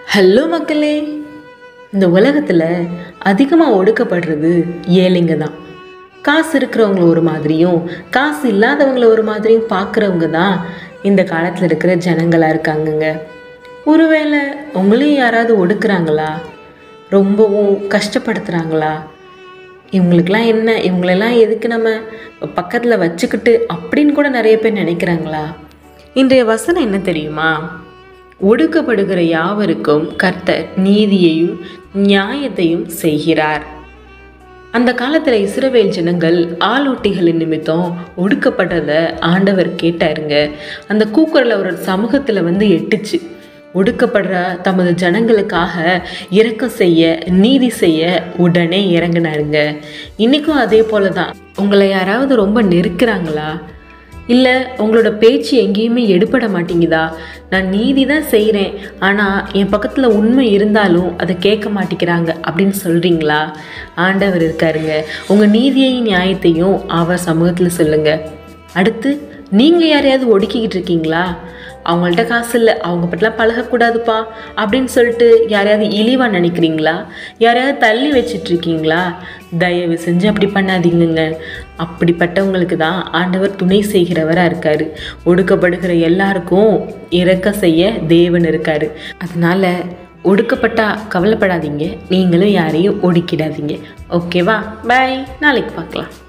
Hello மக்களே, இந்த உலகத்தில் அதிகமாக ஒடுக்கப்படுறது ஏழைங்க தான். காசு இருக்கிறவங்கள ஒரு மாதிரியும் காசு இல்லாதவங்கள ஒரு மாதிரியும் பார்க்குறவங்க தான் இந்த காலத்தில் இருக்கிற ஜனங்களாக இருக்காங்கங்க. ஒருவேளை உங்களையும் யாராவது ஒடுக்குறாங்களா, ரொம்பவும் கஷ்டப்படுத்துகிறாங்களா, இவங்களுக்கெல்லாம் என்ன, இவங்களெல்லாம் எதுக்கு நம்ம பக்கத்தில் வச்சுக்கிட்டு அப்படின்னு கூட நிறைய பேர் நினைக்கிறாங்களா? இன்றைய வசனம் என்ன தெரியுமா? ஒடுக்கப்படுகிற யாவருக்கும் கர்த்தர் நீதியையும் நியாயத்தையும் செய்கிறார். அந்த காலத்தில் இஸ்ரவேல் ஜனங்கள் ஆளோட்டிகளின் நிமித்தம் ஒடுக்கப்படுறத ஆண்டவர் கேட்டாருங்க. அந்த கூக்குரல் அவரோட சமூகத்தில் எட்டுச்சு. ஒடுக்கப்படுற தமது ஜனங்களுக்காக இரக்கம் செய்ய, நீதி செய்ய உடனே இறங்கினாருங்க. இன்றைக்கும் அதே போல தான். உங்களை யாராவது ரொம்ப நெருக்கிறாங்களா, இல்லை உங்களோட பேச்சு எங்கேயுமே எடுபட மாட்டேங்குதா, நான் நீதி தான் செய்கிறேன் ஆனால் என் பக்கத்தில் உண்மை இருந்தாலும் அதை கேட்க மாட்டேங்கிறாங்க அப்படின்னு சொல்கிறீங்களா? ஆண்டவர் இருக்காருங்க. உங்கள் நீதியையும் நியாயத்தையும் அவர் சமூகத்தில் சொல்லுங்கள். அடுத்து, நீங்கள் யாரையாவது ஒடுக்கிக்கிட்டு இருக்கீங்களா? அவங்கள்ட்ட காசு இல்லை, அவங்க பற்றிலாம் பழகக்கூடாதுப்பா அப்படின்னு சொல்லிட்டு யாரையாவது இழிவாக நினைக்கிறீங்களா? யாரையாவது தள்ளி வச்சிட்ருக்கீங்களா? தயவு செஞ்சு அப்படி பண்ணாதீங்க. அப்படிப்பட்டவங்களுக்கு தான் ஆண்டவர் துணை செய்கிறவராக இருக்கார். ஒடுக்கப்படுகிற எல்லாருக்கும் இரக்கம் செய்ய தேவன் இருக்கார். அதனால் ஒடுக்கப்பட்டா கவலைப்படாதீங்க, நீங்களும் யாரையும் ஒடுக்கிடாதீங்க. ஓகேவா? பாய், நாளைக்கு பார்க்கலாம்.